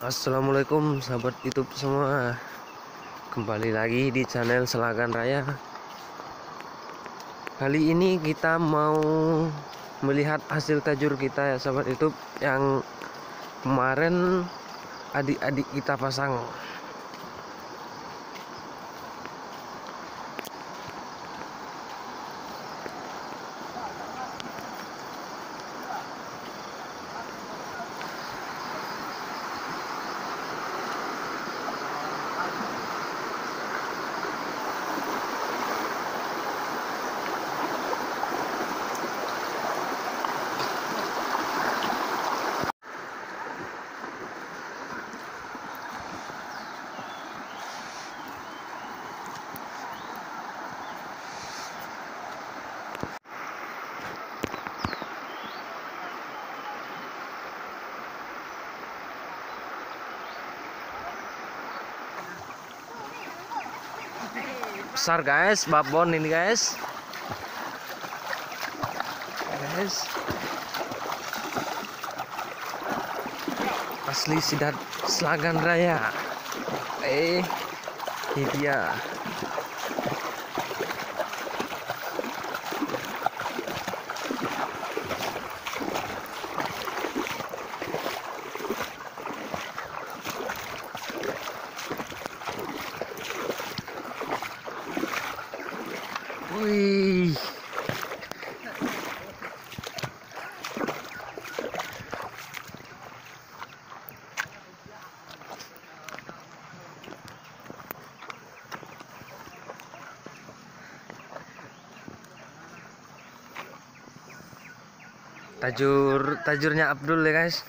Assalamualaikum sahabat YouTube semua. Kembali lagi di channel Selagan Raya. Kali ini kita mau melihat hasil tajur kita ya sahabat YouTube, yang kemarin adik-adik kita pasang. Besar guys, babon ini guys. Asli sidat Selagan Raya. Ini dia. Wih. Tajurnya Abdul ya guys.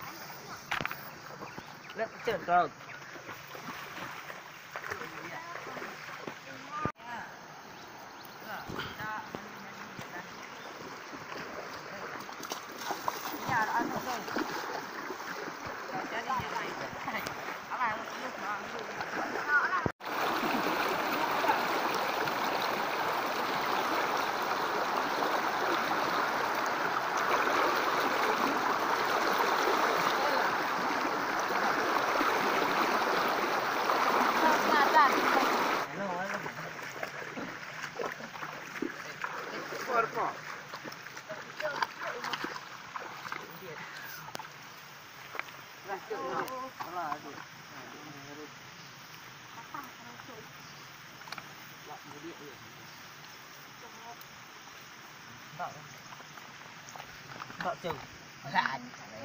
Đọ chừng dạ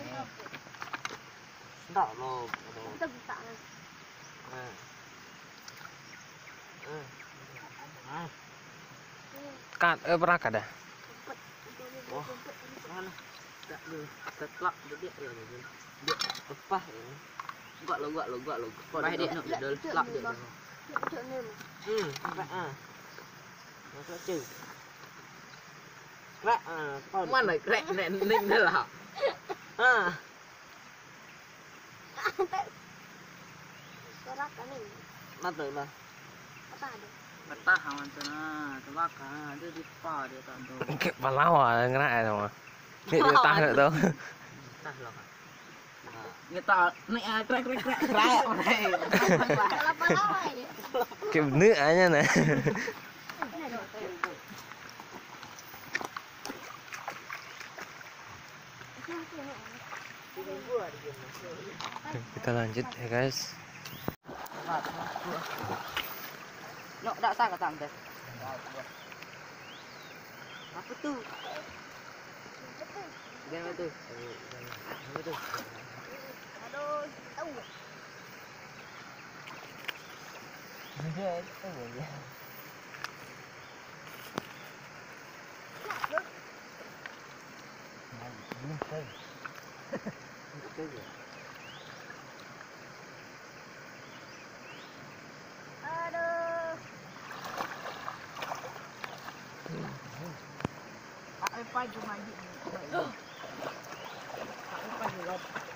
đọ lô Kat pernah kada? Oh mana tak lu tetlak dia dia lepah ini gua lo kok dia nak dol tlak dia sampai masa chừng krek con mana krek nen ning dah lah Sorak kan ini. mata lah Apa ada? betah awan sana terbakar dia di pa dia tak tahu Kayak palawa ngena sama. Nih dia tahan tuh. tah lah kita nek krek Apa ya? Kayak bener aja nah. Kita lanjut ya guys. Nok dak sang katang teh. Apa tu? Jangan tu. Apa tu? Aduh, tahu. Dia tahu dia. Belum tahu. Aduh. Apa cuma di. Apa juga.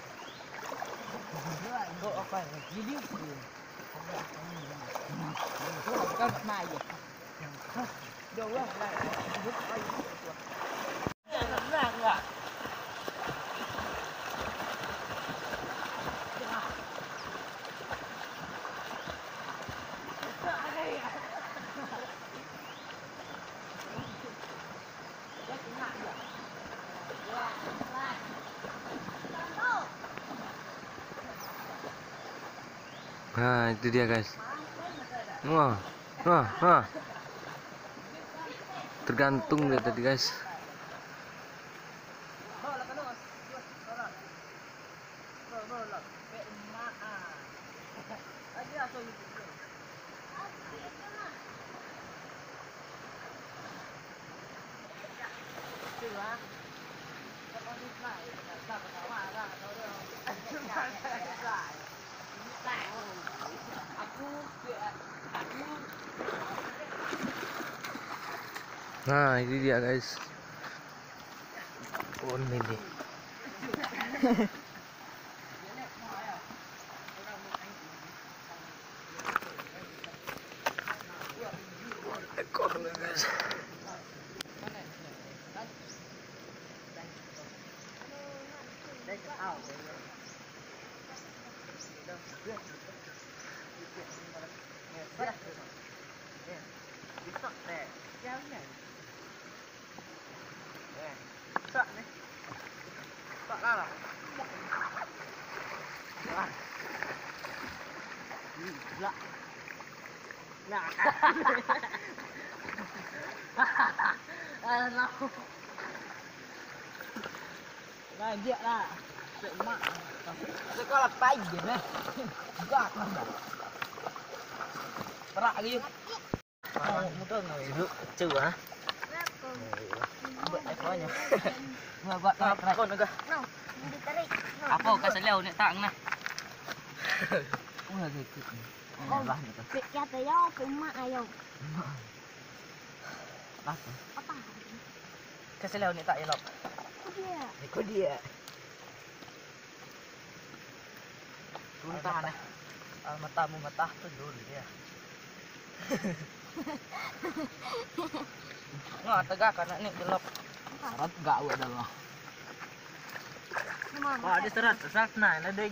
Go apa? Jadi. Kan mai je. Jauh lah. Enggak. Nah, itu dia guys. Wah, wah, wah. Tergantung dia tadi guys. Nah, ini dia guys. Oh, ini dia. Ekornya guys. Nah, dia lah. Mak. Sekolah pagi nih. Enggak kan. Perak lagi. Oh, mudah enggak? Duduk kecil ah. Buat ekornya. Enggak buat tarik kau enggak. No, ditarik. Apa kasih leo nek tang nah. Oh, gitu. Oh, lah gitu. Kata yo, emak ayo. Apa? Apa? Kasih leo nek tak elok. Dia. Ikut dia. Tuntah nih. Matamu matah tuh dulu dia. Nggak tegak karena ini gelap. Serat gak ada loh. Oh ada serat nah ada.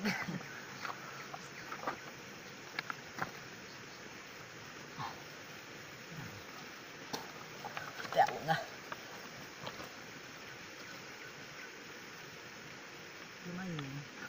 Ya nggak. Gimana?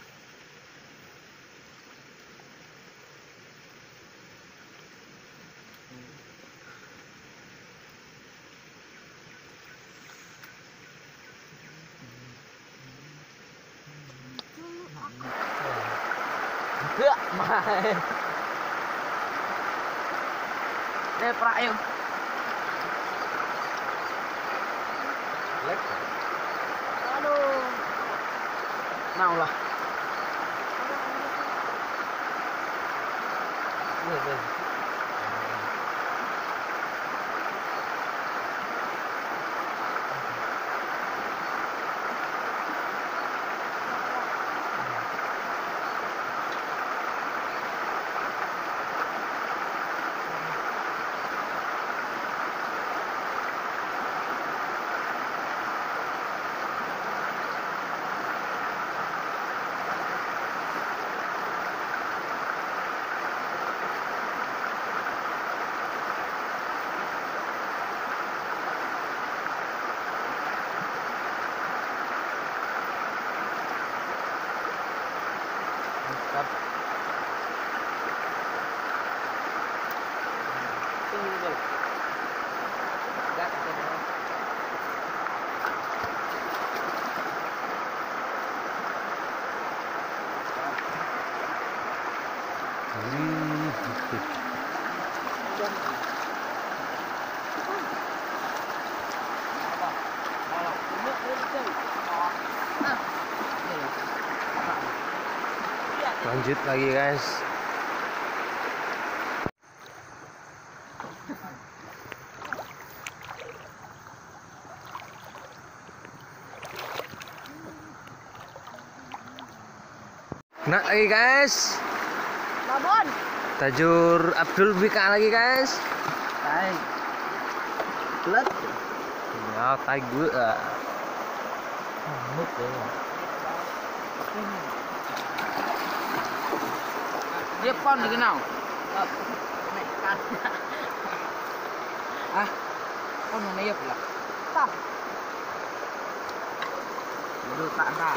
Enggak main. Pra em. Aduh. Nào lah. Lanjut lagi guys. Nah lagi guys. Babon. Tajur Abdul Bika lagi guys. Baik. Pelat. Ya tai gue. Mut ya. Dia pon lagi now. Nekat. Ah. Pon mana ya pula? Tak. Dulu tak tak.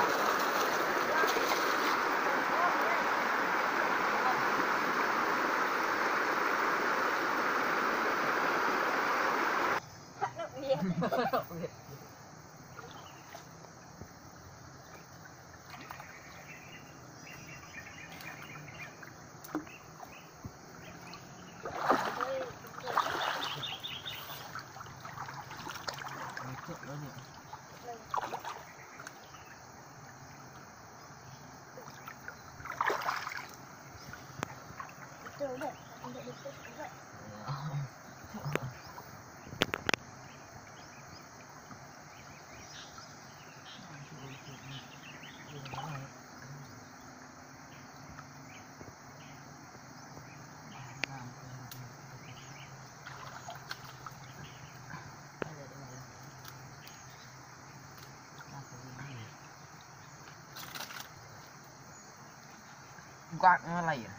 Betul deh. Untuk betul juga. Quạt nó lầy à?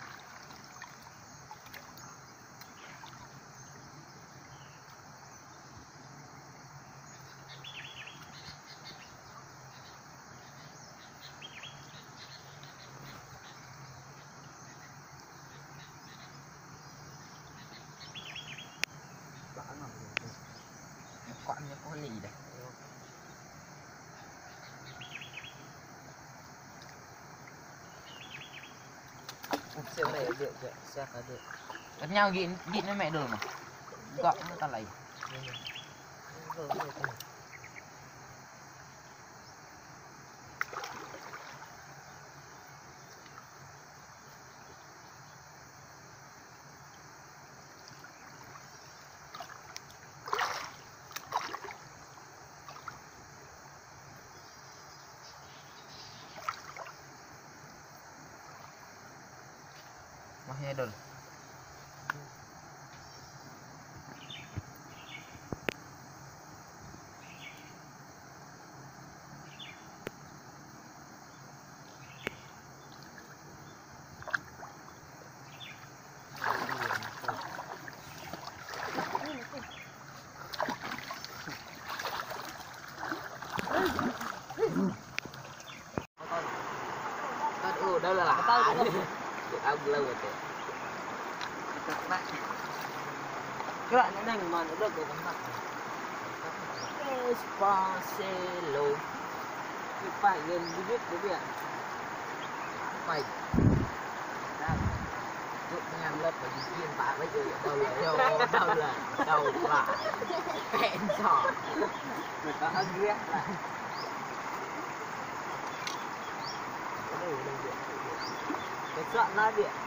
Quạt có lì đây. Siapa ya dia? Siapa dia? Cắt nhau gịn với mẹ đường mà. Gọn nó ta lầy. Mahnya dol. Đó là tao lâu rồi. Các bạn nó đang mà nó được rồi các bạn. Espacelo. Cái phải gần biết cái việc. Phải. Giúp nhằm lớp và chiên bả với người đâu là hẹn trò. Người ta ăn ghét lại. Cái soạn lá điện.